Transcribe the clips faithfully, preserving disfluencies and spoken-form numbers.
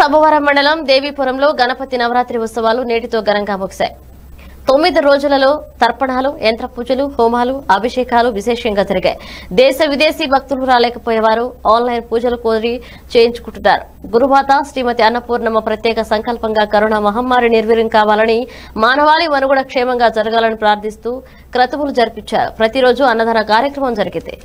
సభవరం మండలం దేవీపురంలో గణపతి నవరాత్రి ఉత్సవాలు నేటితో ఘనంగా ముగిశాయి. తొమ్మిది రోజులలో తర్పణాలు, యంత్ర పూజలు, హోమాలు, అభిషేకాలు విశేషంగా జరిగాయి. దేశ విదేశీ భక్తులు రాలేకపోయేవారు ఆన్లైన్ పూజలు కోరి చేయించుకుంటున్నారు. గురుమాత శ్రీమతి అన్నపూర్ణమ్మ ప్రత్యేక సంకల్పంగా కరోనా మహమ్మారి నిర్వీర్యం కావాలని, మానవాళి మనుగడ క్షేమంగా జరగాలని ప్రార్థిస్తూ క్రతువులు జరిపించారు. ప్రతిరోజు అన్నదాన కార్యక్రమం జరిగింది.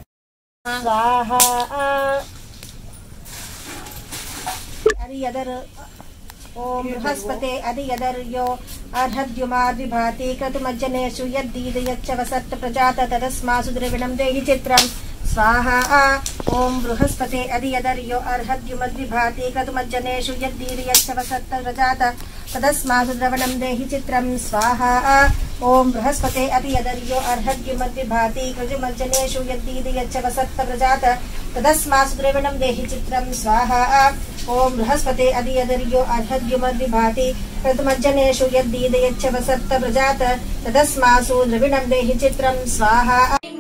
ओम बृहस्पते अधियदर्यो अर्हद्युमाद्विभाति क्रतुमज्जनेषु यद्दीदयच्चवसत् प्रजात तदस्मासु द्रविणं देहि चित्रम् स्वाहा। ओम बृहस्पते अधियदर्यो अर्हद्युमद्विभाति क्रतुमज्जनेषु यद्दीदयच्चवसत् प्रजात तदस्मासु द्रविणं देहि चित्रम् स्वाहा। ओम बृहस्पते अधियदर्यो अर्हद्युमद्विभाति क्रतुमज्जनेषु यद्दीदयच्चवसत् प्रजात तदस्मासु द्रविणं देहि चित्रम् स्वाहा। ओम बृहस्पते अधियदर्यो अर्हद्युमद्विभाति क्रतुमज्जनेषु यद्दीदयच्चवसत् प्रजात तदस्मासु द्रविणं देहि चित्रम् स्वाहा।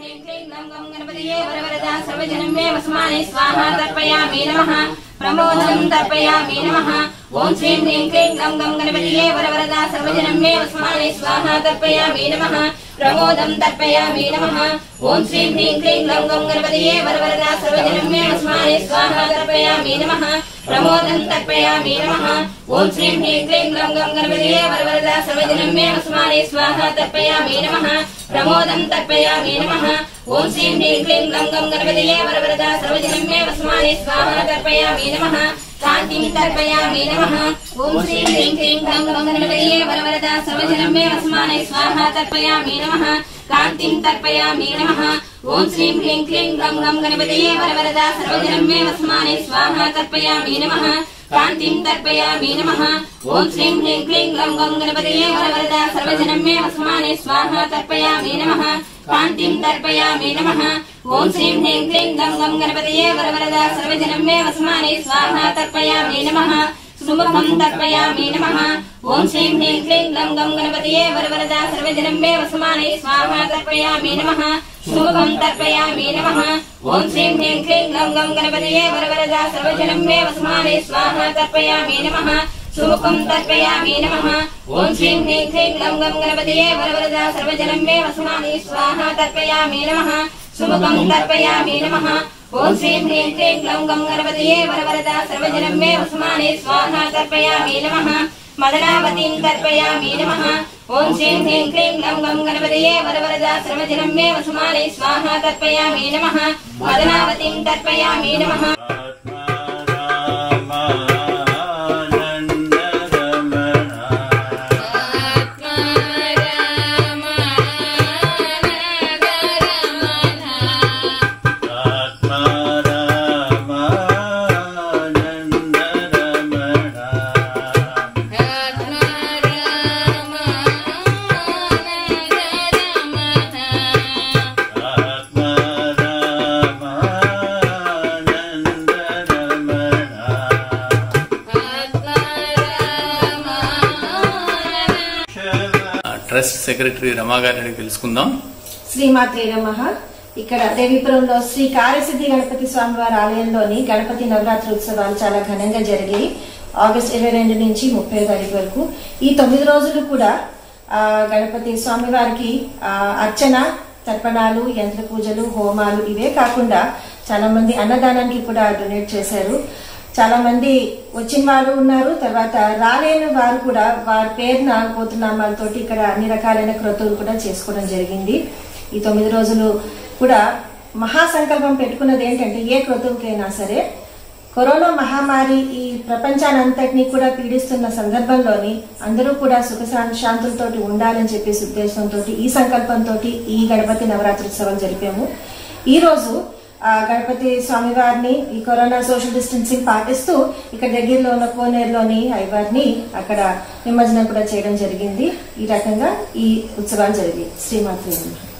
प्रमोदं तर्पयामि नमः। ओम श्रीं ह्रीं क्लीं गं गं गणपतये वरवरदा सर्वजनं मे वस्माने स्वाहा तर्पयामि नमः। प्रमोदं तर्पयामि नमः। ओम श्रीं ह्रीं क्लीं गं गं गणपतये वरवरदा सर्वजनं मे वस्माने स्वाहा तर्पयामि नमः। प्रमोदं तर्पयामि नमः। ओम श्रीं ह्रीं क्लीं गं गं गणपतये वरवरदा सर्वजनं मे वस्माने स्वाहा तर्पयामि नमः। प्रमोदं तर्पयामि नमः। ओम श्रीं ह्रीं क्लीं गं गं गणपतये वरवरदा सर्वजनं मे वस्माने स्वाहा तर्पयामि नमः। कान्तिं तर्पयामि नमः। ओम श्रीं ह्रीं क्लीं गं गं गणपतये वरवरदा सर्वजनं मे वस्माने स्वाहा तर्पयामि नमः। कान्तिं तर्पयामि नमः। ओम श्रीं ह्रीं क्लीं गं गं गणपतये वरवरदा सर्वजनं मे वस्माने स्वाहा तर्पयामि नमः। कान्तिं तर्पयामि नमः। ओम श्रीं ह्रीं क्लीं गं गं गणपतये वरवरदा सर्वजनं मे वस्माने स्वाहा तर्पयामि नमः। कान्तिं तर्पयामि नमः। ओम श्रीं ह्रीं क्लीं गं गं गणपतये वरवरदा सर्वजनं मे वस्माने स्वाहा तर्पयामि नमः। सुमुखं तर्पयामि नमः। ओम श्रीं ह्रीं क्लीं गं गं गणपतये वरवरदा सर्वजनं मे वस्माने स्वाहा तर्पयामि नमः। सुमुखं तर्पयामि नमः। ओम श्रीं ह्रीं क्लीं गं गं गणपतये वरवरदा सर्वजनं मे वस्माने स्वाहा तर्पयामि नमः। सुमुखं तर्पयामि नमः। ओम श्रीं ह्रीं क्लीं गं गं गणपतये वरवरदा सर्वजनं मे वस्माने स्वाहा तर्पयामि नमः। सुमुखं तर्पयामि नमः। ओम श्रीं ह्रीं क्लीं गं गं गणपतये वरवरदा सर्वजनं मे वस्माने स्वाहा तर्पयामि नमः। मदनावतीं तर्पयामि नमः। ओम श्रीं ह्रीं क्लीं गं गं गणपतये वरवरदा सर्वजनं मे वस्माने स्वाहा तर्पयामि नमः। मदनावतीं तर्पयामि नमः। ట్రస్ట్ సెక్రటరీ రమా గారిని తెలుసుకుందాం. శ్రీమాత్రే నమః. ఇక్కడ దేవీపురంలో శ్రీ కార్యసిద్ధి గణపతి స్వామివారి ఆలయంలోని గణపతి నవరాత్రి ఉత్సవాలు చాలా ఘనంగా జరిగాయి. ఆగస్టు ఇరవై రెండు నుంచి ముప్పై తారీఖు వరకు ఈ తొమ్మిది రోజులు కూడా గణపతి స్వామివారికి అర్చన, తర్పణాలు, యంత్ర పూజలు, హోమాలు ఇవే కాకుండా చాలా మంది అన్నదానానికి కూడా డొనేట్ చేశారు. చాలా మంది వచ్చిన వారు ఉన్నారు. తర్వాత రాలేని వారు కూడా వారి పేరున గోత్రనామాలతోటి ఇక్కడ అన్ని రకాలైన క్రతువులు కూడా చేసుకోవడం జరిగింది. ఈ తొమ్మిది రోజులు కూడా మహాసంకల్పం పెట్టుకున్నది ఏంటంటే ఏ క్రతువుకైనా సరే కరోనా మహమ్మారి ఈ ప్రపంచానంతటినీ కూడా పీడిస్తున్న సందర్భంలోని అందరూ కూడా సుఖ శాంతులతోటి ఉండాలని చెప్పేసి ఉద్దేశంతో ఈ సంకల్పంతో ఈ గణపతి నవరాత్రి ఉత్సవాలు జరిపాము. ఈ రోజు గణపతి స్వామివారిని ఈ కరోనా సోషల్ డిస్టెన్సింగ్ పాటిస్తూ ఇక్కడ దగ్గరలో ఉన్న కోనేరులోని అయ్యవారిని అక్కడ నిమజ్జనం కూడా చేయడం జరిగింది. ఈ రకంగా ఈ ఉత్సవాలు జరిగాయి. శ్రీమాత్రి.